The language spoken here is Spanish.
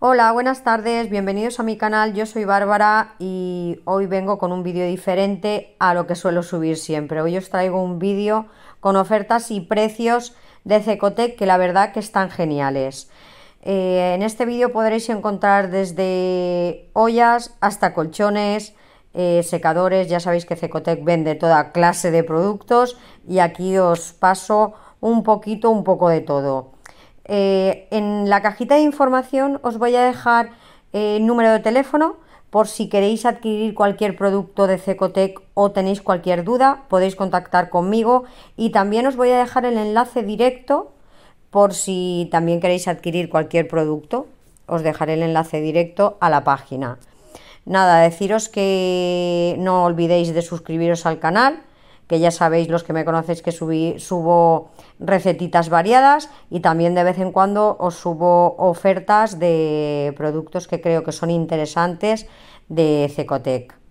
Hola, buenas tardes, bienvenidos a mi canal, yo soy Bárbara y hoy vengo con un vídeo diferente a lo que suelo subir siempre. Hoy os traigo un vídeo con ofertas y precios de Cecotec que la verdad que están geniales. En este vídeo podréis encontrar desde ollas hasta colchones, secadores. Ya sabéis que Cecotec vende toda clase de productos y aquí os paso un poco de todo. En la cajita de información os voy a dejar el número de teléfono por si queréis adquirir cualquier producto de Cecotec o tenéis cualquier duda, podéis contactar conmigo, y también os voy a dejar el enlace directo por si también queréis adquirir cualquier producto. Os dejaré el enlace directo a la página. Nada, deciros que no olvidéis de suscribiros al canal, que ya sabéis, los que me conocéis, que subo recetitas variadas y también de vez en cuando os subo ofertas de productos que creo que son interesantes de Cecotec.